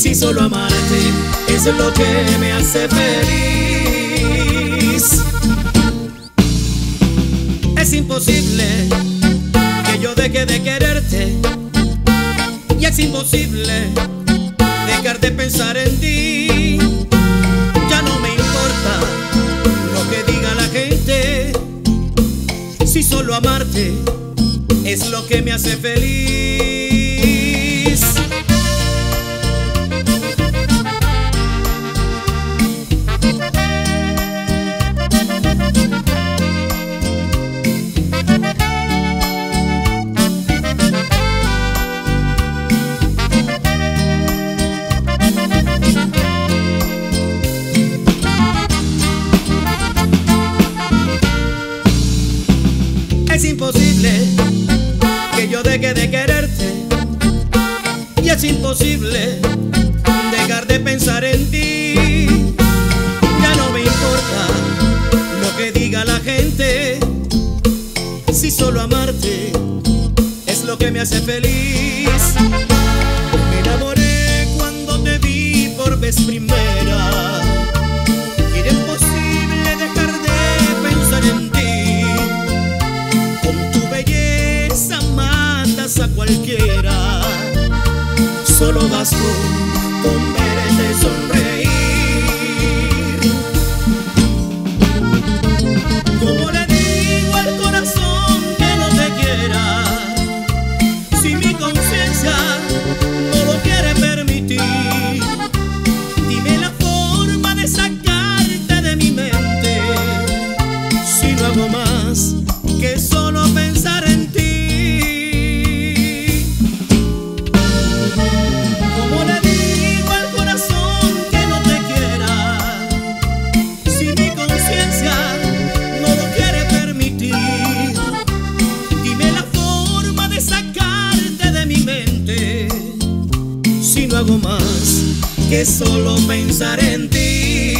Si solo amarte es lo que me hace feliz. Es imposible que yo deje de quererte, y es imposible dejar de pensar en ti. Ya no me importa lo que diga la gente, si solo amarte es lo que me hace feliz. Es imposible que yo deje de quererte, y es imposible dejar de pensar en ti. Ya no me importa lo que diga la gente, si solo amarte es lo que me hace feliz. Me enamoré cuando te vi por vez primera, y era imposible dejar de pensar en ti. A cualquiera, solo bastó con verte sonreír. ¿Cómo le digo al corazón que no te quiera, si mi conciencia no lo quiere permitir? Dime la forma de sacarte de mi mente, si no hago más que solo pensar en ti. Si no hago más que solo pensar en ti.